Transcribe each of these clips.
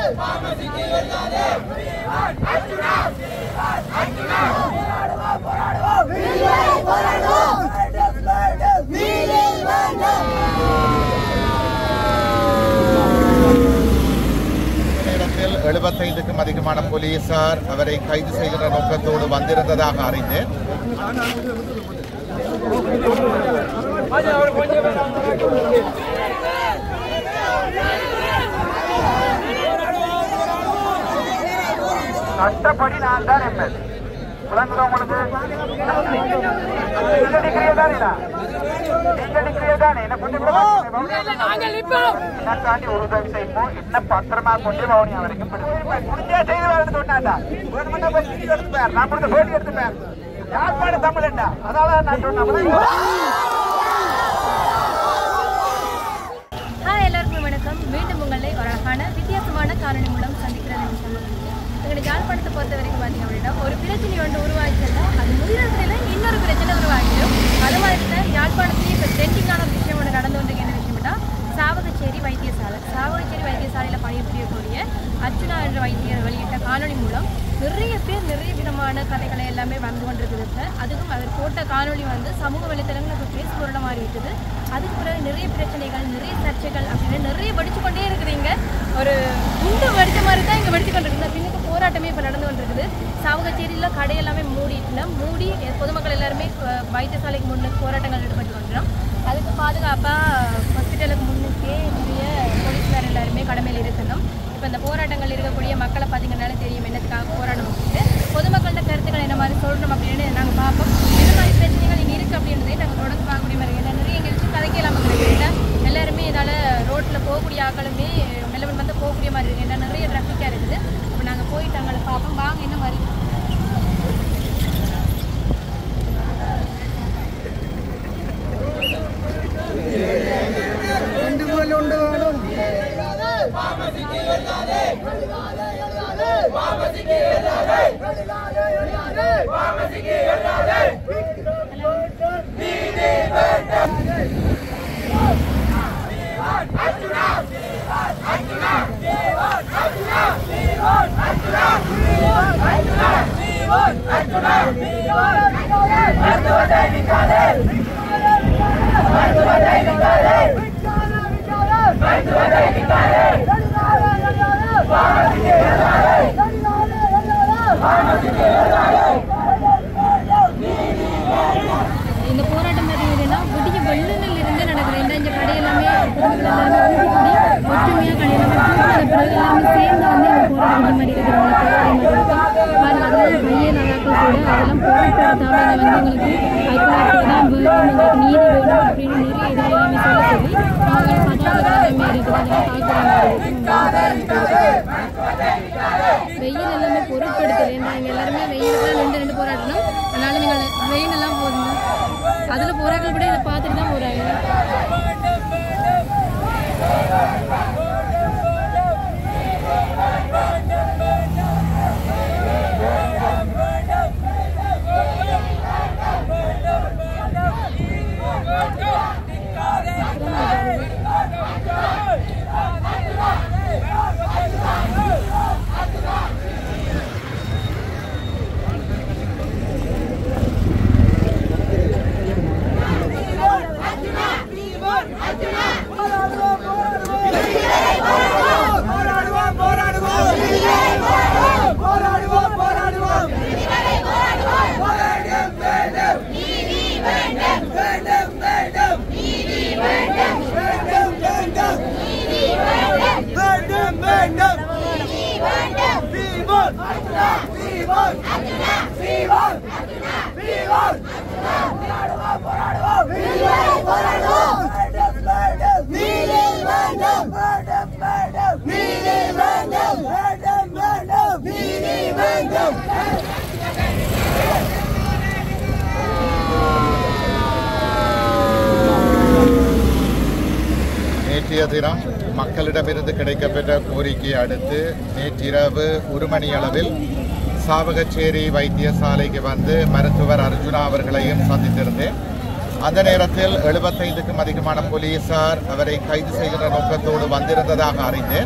75க்கும் அதிகமான போலீசார் அவரை கைது செய்கிற நோக்கத்தோடு வந்திருந்ததாக அறிந்தேன். கஷ்டப்படி நான் தான் எம்எல் உங்களுக்கு ஒரு உதவி செய்வோம். இன்னும் பத்திரமா கொண்டு பவனி வரைக்கும் முடிஞ்சே செய்து வரது சொன்னாண்டா எடுத்துப்பேன். நான் கொடுத்த போட்டி எடுத்துப்பேன். யாழ்ப்பாடு தமிழ்டா. அதனால நான் சொன்னேன். எல்லாருக்கும் வணக்கம். மீண்டும் உங்களை ஒரு அழகான வித்தியாசமான காரணி மூலம் சந்திக்கிறது எங்களுடைய யாழ்ப்பாணத்தை பொறுத்த வரைக்கும் பார்த்தீங்க அப்படின்னா ஒரு பிரச்சனை ஒன்று உருவாக்கினா அது முடிகிறதுல இன்னொரு பிரச்சனை உருவாக்கிடும். அது மாதிரி தான் யாழ்ப்பாணத்திலேயே இப்போ ட்ரெண்டிங்கான ஒரு விஷயம் ஒன்று நடந்து வந்திருக்கு. என்ன விஷயம்னா சாவகச்சேரி வைத்தியசாலை. சாவகச்சேரி வைத்தியசாலையில் பணிபுரியக்கூடிய அர்ச்சுனா என்ற வைத்தியர் வெளியிட்ட காணொலி மூலம் நிறைய பேர் நிறைய விதமான கதைகளை எல்லாமே வந்து கொண்டிருக்குது. அதுக்கும் அவர் போட்ட காணொலி வந்து சமூக வலைத்தளங்களுக்கு பேசு பொருளாக மாறிவிட்டது. அதுக்கு பிறகு நிறைய பிரச்சனைகள் நிறைய சர்ச்சைகள் அப்படின்னு நிறைய படிச்சு கொண்டே இருக்கிறீங்க. ஒரு குண்டு வடித்த மாதிரி தான் இங்கே வடிச்சு கொண்டிருக்குது. பின்னுக்கு போராட்டமே இப்போ நடந்து கொண்டிருக்குது. சாவகச்சேரியில் கடையெல்லாமே மூடி பொதுமக்கள் எல்லாருமே வைத்தியசாலைக்கு முன்னுக்கு போராட்டங்கள் ஈடுபட்டு கொண்டிருக்கிறோம். அதுக்கு பாதுகாப்பாக ஹாஸ்பிட்டலுக்கு முன்னுக்கே நிறைய போலீஸ்கார் எல்லாருமே கடமையில் இருக்கணும். இப்போ இந்த போராட்டங்கள் இருக்கக்கூடிய மக்களை பார்த்தீங்கன்னாலே தெரியும் என்னத்துக்காக போராட்டம் அப்படின்னு. பொதுமக்களோட கருத்துக்கள் என்ன மாதிரி சொல்லணும் அப்படின்னு நாங்கள் பார்ப்போம். என்ன மாதிரி பிரச்சனைகள் இங்கே இருக்குது அப்படின்றதே நாங்கள் தொடர்ந்து பார்க்கக்கூடிய மாதிரி இருக்குது. நிறைய எங்களுக்கு கதைக்கலாமல் கிடைக்கிறேன். எல்லாருமே இதால் ரோட்டில் போகக்கூடிய ஆக்களுமே மெல்லவன் வந்து போகக்கூடிய மாதிரி இருக்குது. ஏன்னா நிறைய டிராஃபிக்காக இருக்குது. இப்போ நாங்கள் போயிட்டு அங்கே பார்ப்போம். வாங்க என்ன மாதிரி இந்த போராட்டம் பார்த்தீங்கன்னா விடிய வெள்ளனில் இருந்து நடக்கிற இந்த கடையெல்லாமே ஒற்றுமையாக கடையெல்லாமே பிறகு எல்லாமே சேர்ந்து வந்து இந்த போராட்டம் மாதிரி இருக்கிறவங்களுக்கு கையே நல்லாக்கள் கூட அதெல்லாம் போராட்டத்தாமல் வந்து உங்களுக்கு ஐக்கியத்தில் தான் வேணும், உங்களுக்கு நீதி வேணும் அப்படின்னு நிறைய இது எல்லாமே சொல்ல சொல்லி அவங்க பதாகமே வெயில் எல்லாமே பொருட்படுத்தலை. நாங்கள் எல்லாருமே வெயிலுக்கு ரெண்டு போராட்டணும். அதனால நீங்கள் வெயில் எல்லாம் போதுங்க. அதில் போராட்டம் கூட இதை பார்த்துட்டு தான் போகிறாங்க. நேற்றைய தினம் மக்களிடமிருந்து கிடைக்கப்பெற்ற கோரிக்கையை அடுத்து நேற்றிரவு 1 மணி அளவில் சாவகச்சேரி வைத்தியசாலைக்கு வந்து மருத்துவர் அர்ஜுனா அவர்களையும் சந்தித்திருந்தேன். அந்த நேரத்தில் 75க்கும் அதிகமான போலீசார் அவரை கைது செய்கிற நோக்கத்தோடு வந்திருந்ததாக அறிந்தேன்.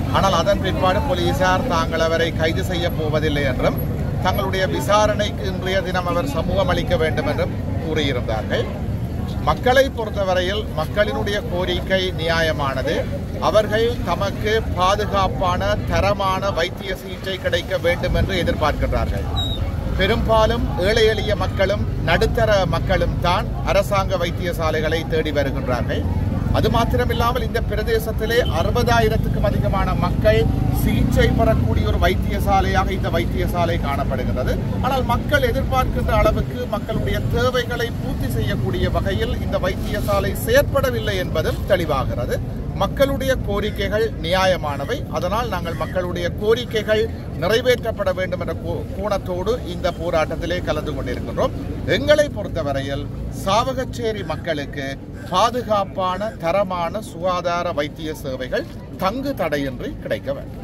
ஆனால் அதன் பிற்பாடு போலீசார் தாங்கள் அவரை கைது செய்ய போவதில்லை என்றும் தங்களுடைய விசாரணைக்கு இன்றைய தினம் அவர் சமூகம் அளிக்க வேண்டும் என்றும் கூறியிருந்தார்கள். மக்களை பொறுத்தவரையில் மக்களினுடைய கோரிக்கை நியாயமானது. அவர்கள் தமக்கு பாதுகாப்பான தரமான வைத்திய சிகிச்சை கிடைக்க வேண்டும் என்று எதிர்பார்க்கின்றார்கள். பெரும்பாலும் ஏழை எளிய மக்களும் நடுத்தர மக்களும் தான் அரசாங்க வைத்தியசாலைகளை தேடி வருகின்றார்கள். அது மாத்திரமில்லாமல் இந்த பிரதேசத்திலே 60,000க்கும் அதிகமான மக்கள் சிகிச்சை பெறக்கூடிய ஒரு வைத்தியசாலையாக இந்த வைத்தியசாலை காணப்படுகிறது. ஆனால் மக்கள் எதிர்பார்க்கின்ற அளவுக்கு மக்களுடைய தேவைகளை பூர்த்தி செய்யக்கூடிய வகையில் இந்த வைத்தியசாலை செயற்படவில்லை என்பதும் தெளிவாகிறது. மக்களுடைய கோரிக்கைகள் நியாயமானவை. அதனால் நாங்கள் மக்களுடைய கோரிக்கைகள் நிறைவேற்றப்பட வேண்டும் என்ற கோணத்தோடு இந்த போராட்டத்திலே கலந்து கொண்டிருக்கின்றோம். எங்களை பொறுத்தவரையில் சாவகச்சேரி மக்களுக்கு பாதுகாப்பான தரமான சுகாதார வைத்திய சேவைகள் தங்கு தடையின்றி கிடைக்க வேண்டும்.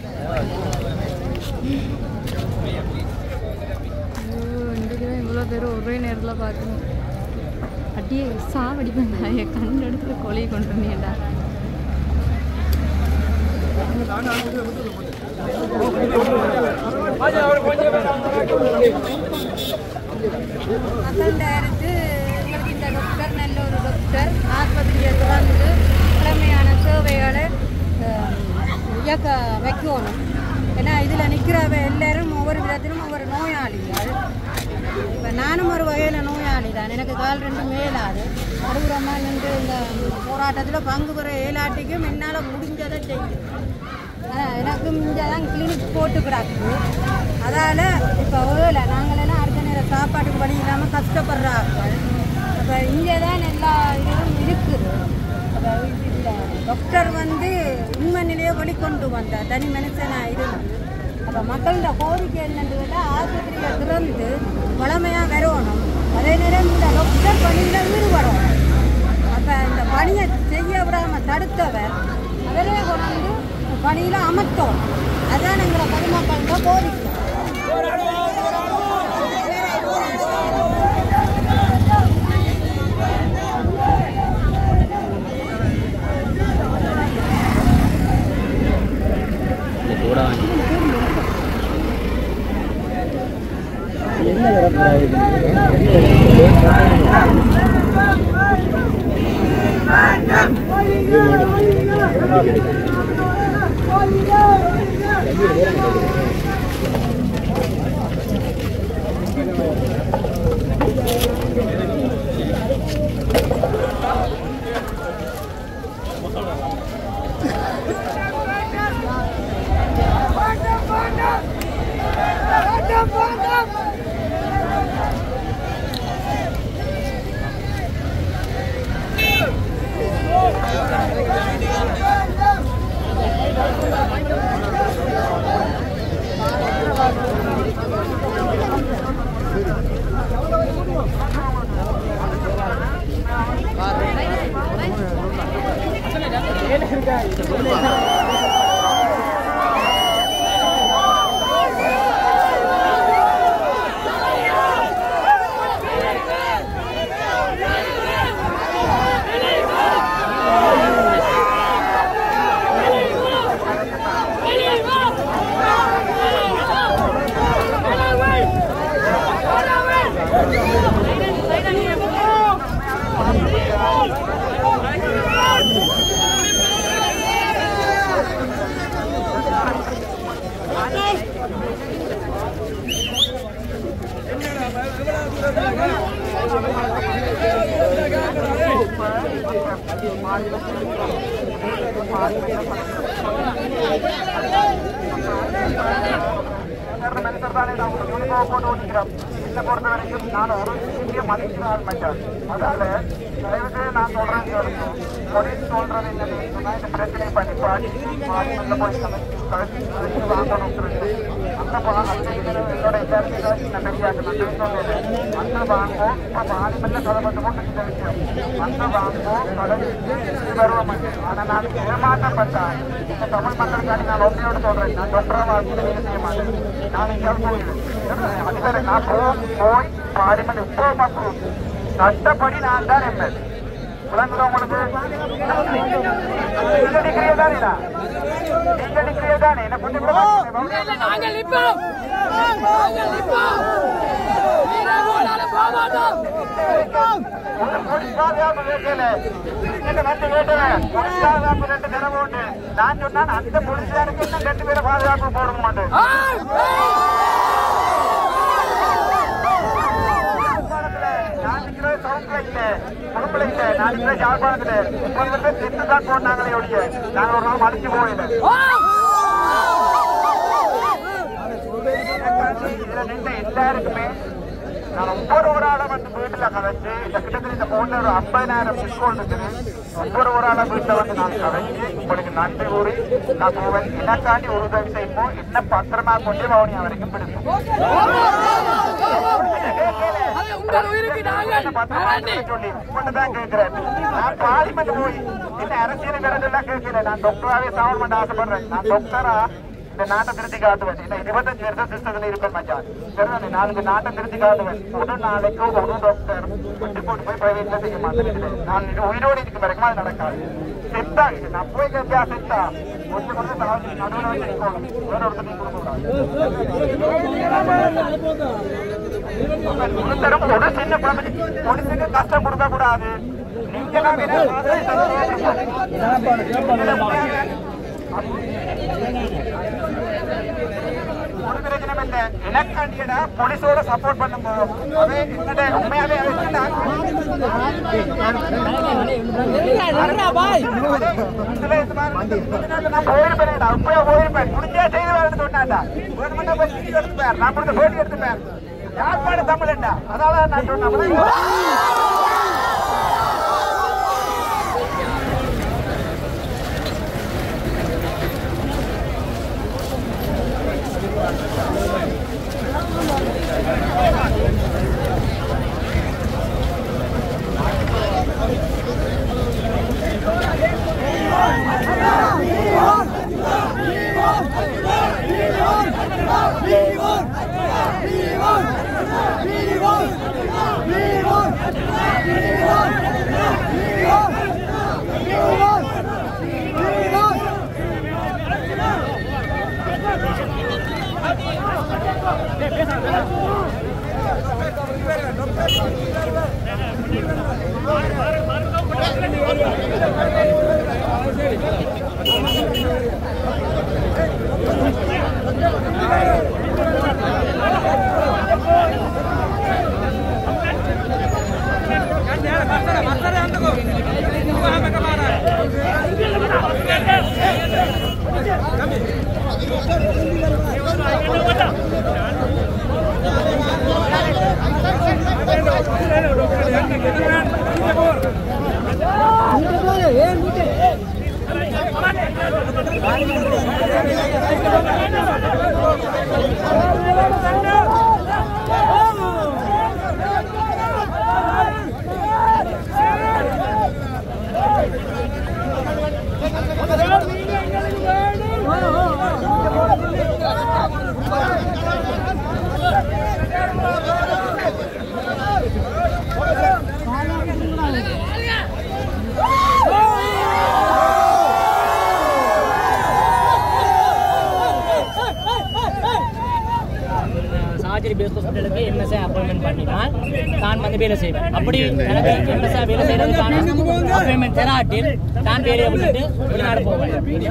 இவ்வளோ பேர் ஒரே நேரத்தில் பார்க்கணும். அப்படியே சாவடிப்பேன் கண் எடுத்து கொலையை கொண்டு வந்தீங்கடா. மக்கள்கிட்ட எங்களுக்கு இந்த டாக்டர் நல்ல ஒரு டாக்டர் ஆஸ்பத்திரியை திறந்து திறமையான சேவைகளை இயக்க வைக்கணும். ஏன்னா இதில் நிற்கிறவ எல்லாரும் ஒவ்வொரு விதத்திலும் ஒவ்வொரு நோயாளிகள். இப்போ நானும் ஒரு வகையில் நோயாளி தான். எனக்கு கால் 2 மேலாது. நடுவுறமாக நின்று இந்த போராட்டத்தில் பங்கு பெற ஏலாட்டிக்கும் என்னால் முடிஞ்சதை செய்யும். எனக்கும் இங்கே தான் கிளினிக் போட்டு கிடக்கு. அதால் இப்போ வேலை நாங்களெல்லாம் அடுத்த நேரம் சாப்பாட்டுக்கு வழி இல்லாமல் கஷ்டப்படுறார்கள். அப்போ இங்கே தான் எல்லா இதுவும் இருக்குது. அப்போ இந்த டாக்டர் உண்மை நிலையை வெளிக்கொண்டு வந்தார் தனி மனுஷனாக இருந்து. அப்போ மக்களோட கோரிக்கை என்னன்னு கேட்டால் ஆஸ்பத்திரியை திறந்து வளமையாக வரணும். அதே நேரம் இந்த டாக்டர் பணியில் ஈடுபடணும். அப்போ இந்த பணியை செய்ய விடாமல் தடுத்தவர் அவரே கொண்டு பணியில் அமர்த்தோம். அதுதான் எங்களை பொதுமக்களோட கோரிக்கை. என்னை பொறுத்த வரைக்கும் நான் ஒரு இந்திய மதிக்கிறாள் மச்சான். அதால தயவுசெய்து நான் சொல்றேன், போலீஸ் சொல்றது என்னன்னு சொன்னா இந்த பிரச்சனை பண்ணி பாடி மாநில போய் கழிச்சு வாங்கணும். அந்த என்னோட எல்லாருமே நம்பிக்கையாக சொன்னேன். அந்த வாங்குவோம் இப்போ மாநில கலப்பட்டு போட்டு விஷயம் அந்த வாங்குவோம் கடலுக்கு வருவோம். ஆனால் நான் ஏமாற்றப்பட்டேன். இந்த தமிழ் மக்களுக்காண்டி நான் ஒன்றையோடு சொல்றேன், நான் டாக்டராக வாழ்க்கை செய்ய மாட்டேன். நான் எங்கேயாவது போயிடுவேன். நான் போய் பார்லிமெண்ட் இப்போ கஷ்டப்படி நான் தான் எம்எல் விளங்குதா உங்களுக்கு? நீங்க டிகிரியே தானேடா, நீங்க டிகிரியே தானே. என்ன கொஞ்சம் கூட பாதுகாப்பு கேட்கல. வந்து கேட்டேன் பாதுகாப்பு 2 தினமும் உண்டு. நான் சொன்னான் அந்த போலீஸ்காருக்கு இன்னும் 2 பேரை பாதுகாப்பு போட மாட்டேன். நான் நிற்கிறது சவுண்ட்ல இல்ல, குடும்பல இல்ல. நான் நிற்கிறது யாழ்ப்பாணத்துல 30 பேர் செத்து தான் போனாங்களே ஒழிய நாங்கள் ஒரு நாள் மடிச்சு போயில. இதுல நின்ற எல்லாருக்குமே நான் ஒவ்வொரு ஆளை வந்து வீட்டுல கதைச்சு இந்த கிட்டத்தட்ட இந்த போன்ல ஒரு 50,000 மிஸ்கோல் இருக்குது. ஒவ்வொரு ஆளை வீட்டுல வந்து நான் கதைச்சு உங்களுக்கு நன்றி கூறி நான் போவேன். எனக்காண்டி ஒரு உதவி செய்வோம். என்ன பத்திரமா கொண்டு பவனி வரைக்கும் பிடிக்கும் சொல்லி கொண்டுதான் கேட்கிறேன். நான் பார்லிமெண்ட் போய் என்ன அரசியல் எல்லாம் கேட்கல. நான் டாக்டராகவே சாவல் பண்ண ஆசைப்படுறேன். நான் டாக்டரா இந்த நாட்டை திருத்தி காட்டுவேன். 25 வருஷம் சிஸ்டத்தில் இருப்பேன் மச்சான். சரி, நான் இந்த நாட்டை திருத்தி காட்டுவேன். ஒரு நாளைக்கு ஒரு டாக்டர் விட்டு போட்டு போய் பிரைவேட்ல செய்ய மாட்டேன். நான் உயிரோடு இருக்க வரைக்கும் அது நடக்காது. செத்தா நான் போய் கேட்கா செத்தா கொஞ்சம் கொஞ்சம் நடுவில் வச்சு நிற்கணும். வேற ஒருத்தர் கொடுக்கணும். ஒரு சின்ன பொலிசுக்கு கஷ்டம் கொடுக்க கூடாது. நீங்க ஒரு பிரச்சனை இல்ல. எனக்காண்டியடா போலீஸோட சப்போர்ட் பண்ணுங்க. அவே உண்மையாவே போயிருப்பேன்டா, உண்மையா போயிருப்பேன். முடிஞ்சா செய்து வரது சொன்னாண்டா. எடுத்துப்பேன், நான் கொடுத்த போட்டி எடுத்துப்பேன். யாழ்ப்பாண தமிழ்டா, அதனால நான் சொன்னேன். சார்ஜரி பேஸ் ஹாஸ்பிட்டலுக்கு எம்எஸ்ஐ அப்பாயின்மெண்ட் பண்ணினால் தான் வந்து வேலை செய்வேன். அப்படி எனக்கு எம்எஸ்ஐ வேலை செய்யறதுக்கான அப்பாயின்மெண்ட் தராட்டில் தான் வேலையை விட்டுட்டு வெளிநாடு போவேன்.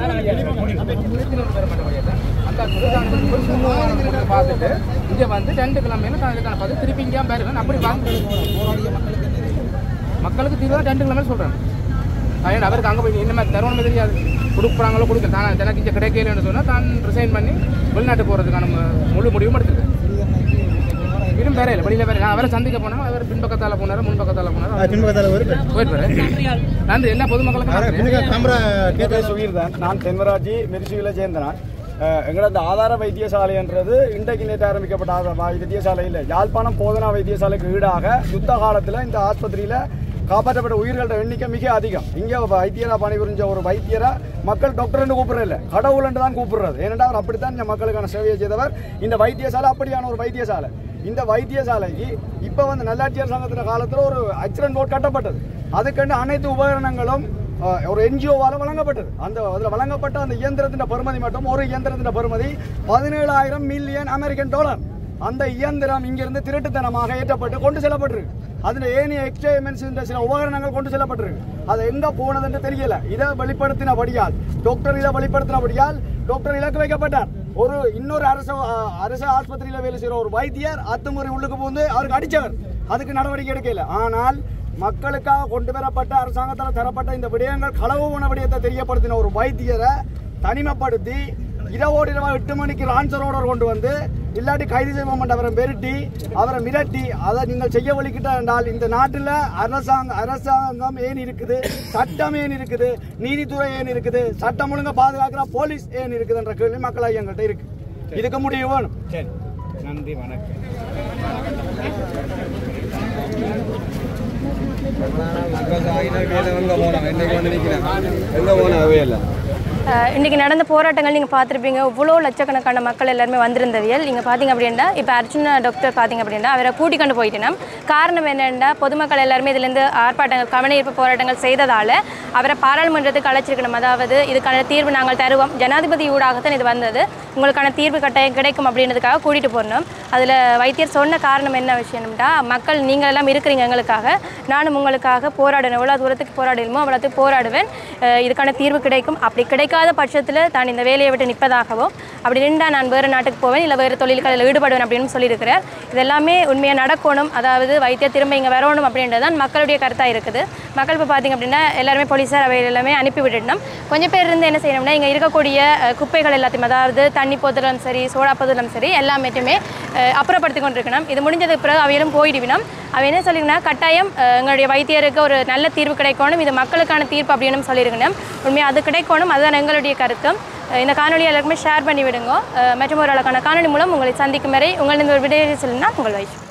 பார்த்துட்டு இங்கே வந்து 2 கிழமையில தான் இதுக்கான பார்த்து திருப்பி இங்கே பேருவேன். அப்படி மக்களுக்கு தீர்வு 2 கிழமையில சொல்கிறேன். அதனால் அவருக்கு அங்கே போய் என்ன மாதிரி தருவணும் தெரியாது. கொடுக்குறாங்களோ கொடுக்க தான் எனக்கு இங்கே கிடைக்கலன்னு சொன்னால் தான் ரிசைன் பண்ணி வெளிநாட்டு போகிறதுக்கான முழு முடிவும் எடுத்துருக்கேன். இன்னும் வேற இல்லை, வெளியில் வேறு. நான் அவரை சந்திக்க போனால் அவர் பின்பக்கத்தால் போனார், முன்பக்கத்தால் போனார். போயிட்டு நன்றி எல்லா பொதுமக்களுக்கும். நான் தென்வராஜி மெரிசிவில சேர்ந்தேன். எங்களது ஆதார வைத்தியசாலைன்றது இன்றைக்கு நேற்று ஆரம்பிக்கப்பட்ட வைத்தியசாலை இல்லை. யாழ்ப்பாணம் போதனா வைத்தியசாலைக்கு ஈடாக யுத்த காலத்தில் இந்த ஆஸ்பத்திரியில் காப்பாற்றப்பட்ட உயிர்களோட எண்ணிக்கை மிக அதிகம். இங்கே வைத்தியராக பணிபுரிஞ்ச ஒரு வைத்தியரை மக்கள் டாக்டர்னு கூப்பிடுறதில்ல, கடவுள்னு தான் கூப்பிடுறது. ஏனென்றால் அவர் அப்படித்தான் இந்த மக்களுக்கான சேவையை செய்தவர். இந்த வைத்தியசாலை அப்படியான ஒரு வைத்தியசாலை. இந்த வைத்தியசாலைக்கு இப்போ வந்து நல்லாட்சியர் சங்கத்தின் காலத்தில் ஒரு ஆக்சிடென்ட் போர்டு கட்டப்பட்டது. அதுக்கண்டு அனைத்து உபகரணங்களும் ஒரு என்ஜிஓவால் வழங்கப்பட்டது. அதில் வழங்கப்பட்ட அந்த இயந்திரத்தின் பெறுமதி மட்டும் ஒரு இயந்திரத்தின் பெறுமதி 17,000 மில்லியன் அமெரிக்கன் டாலர். அந்த இயந்திரம் இங்கிருந்து திருட்டுத்தனமாக ஏற்றப்பட்டு கொண்டு செல்லப்பட்டிருக்கு. அதில் ஏனைய எக்ஸ்பெரிமெண்ட்ஸ் சில உபகரணங்கள் கொண்டு செல்லப்பட்டிருக்கு. அது எங்கே போனதுன்னு தெரியல. இதை வெளிப்படுத்தினபடியால் டாக்டர் இலக்கு வைக்கப்பட்டார். இன்னொரு அரசு ஆஸ்பத்திரியில் வேலை செய்கிற ஒரு வைத்தியர் அத்துமுறை உள்ளுக்கு புகுந்து அவருக்கு அடித்தவர். அதுக்கு நடவடிக்கை எடுக்கல. ஆனால் மக்களுக்காக கொண்டு வரப்பட்ட அரசாங்கத்தால் தரப்பட்ட இந்த விடயங்கள் களவுன விடயத்தை தெரியப்படுத்தின ஒரு வைத்தியரை தனிமைப்படுத்தி இரவோடு 8 மணிக்கு ஆன்சர் ஆர்டர் கொண்டு வந்து இல்லாட்டி கைது செய்வோம் அவரை மிரட்டி அதை நீங்கள் செய்ய வலிக்கிட்ட என்றால் இந்த நாட்டில் அரசாங்கம் ஏன் இருக்குது, சட்டம் ஏன் இருக்குது, நீதித்துறை ஏன் இருக்குது, சட்டம் ஒழுங்க பாதுகாக்கிற போலீஸ் ஏன் இருக்குது என்ற கேள்வி மக்களாக எங்கள்கிட்ட இருக்கு. இதுக்கு முடிவு வேணும். சரி, நன்றி, வணக்கம். இன்றைக்கி நடந்த போராட்டங்கள் நீங்கள் பார்த்துருப்பீங்க. இவ்வளோ லட்சக்கணக்கான மக்கள் எல்லாருமே வந்திருந்தவியல். நீங்கள் பார்த்தீங்க அப்படின்னா இப்போ அர்ஜுனா டாக்டர் பார்த்தீங்க அப்படின்னா அவரை கூட்டி கொண்டு போயிட்டேன்னா காரணம் என்னென்னா பொதுமக்கள் எல்லாருமே இதுலேருந்து ஆர்ப்பாட்டங்கள் கவனஈர்ப்பு போராட்டங்கள் செய்ததால் அவரை பாராளுமன்றத்துக்கு அழைச்சிருக்கணும். அதாவது இதுக்கான தீர்வு நாங்கள் தருவோம், ஜனாதிபதி ஊடாகத்தான் இது வந்தது, உங்களுக்கான தீர்வு கட்டாயம் கிடைக்கும் அப்படின்றதுக்காக கூட்டிகிட்டு போடணும். அதில் வைத்தியர் சொன்ன காரணம் என்ன விஷயம்னா, மக்கள் நீங்கள் எல்லாம் இருக்கிறீங்க எங்களுக்காக, நானும் உங்களுக்காக போராடணும், எவ்வளோ தூரத்துக்கு போராடணுமோ அவ்வளோத்துக்கு போராடுவேன், இதுக்கான தீர்வு கிடைக்கும். அப்படி கிடைக்காத பட்சத்தில் தான் இந்த வேலையை விட்டு நிற்பதாகவும், அப்படி நின்றா நான் வேறு நாட்டுக்கு போவேன், இல்லை வேறு தொழில்களில் ஈடுபடுவேன் அப்படின்னு சொல்லியிருக்கிறார். இதெல்லாமே உண்மையாக நடக்கணும். அதாவது வைத்திய திரும்ப இங்கே வரணும் அப்படின்றது தான் மக்களுடைய கருத்தாக இருக்குது. மக்கள் இப்போ பார்த்திங்க அப்படின்னா எல்லாருமே போலீஸார் அவை எல்லாமே அனுப்பி விட்டுட்டோம். கொஞ்சம் பேர் இருந்து என்ன செய்யணும்னா இங்கே இருக்கக்கூடிய குப்பைகள் எல்லாத்தையும், அதாவது தண்ணி போதலும் சரி, சோடா போதலும் சரி, எல்லாமேட்டுமே அப்புறப்படுத்தி கொண்டிருக்கணும். இது முடிஞ்சதுக்கு பிறகு அவையிலும் போயிடுவினோம். அவ என்ன சொல்லிங்கன்னா கட்டாயம் எங்களுடைய வைத்தியருக்கு ஒரு நல்ல தீர்வு கிடைக்கணும், இது மக்களுக்கான தீர்ப்பு அப்படின்னு சொல்லியிருக்கணும். உண்மையாக அது கிடைக்கணும், அதுதான் எங்களுடைய கருத்தும். இந்த காணொலியை எல்லாருக்குமே ஷேர் பண்ணி விடுங்க. மற்றும் ஒரு அழகான காணொலி மூலம் உங்களை சந்திக்கும் வரை உங்களிடம் ஒரு விடையை சொல்லுன்னா உங்கள் வைஷ்.